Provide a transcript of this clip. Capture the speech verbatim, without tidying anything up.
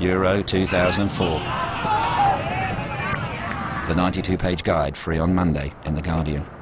Euro two thousand four. The ninety-two page guide free on Monday in The Guardian.